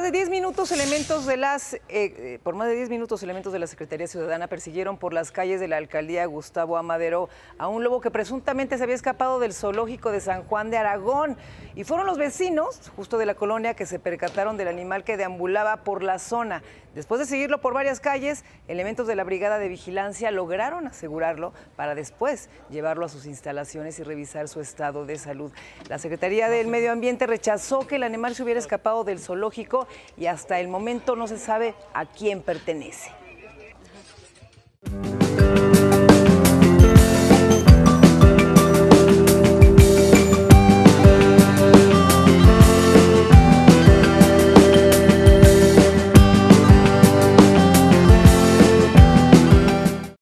de 10 minutos, elementos de la Secretaría Ciudadana persiguieron por las calles de la alcaldía Gustavo Amadero a un lobo que presuntamente se había escapado del zoológico de San Juan de Aragón. Y fueron los vecinos, justo de la colonia, que se percataron del animal que deambulaba por la zona. Después de seguirlo por varias calles, elementos de la Brigada de Vigilancia lograron asegurarlo para después llevarlo a sus instalaciones y revisar su estado de salud. La Secretaría del Medio Ambiente rechazó que el animal se hubiera escapado del zoológico y hasta el momento no se sabe a quién pertenece.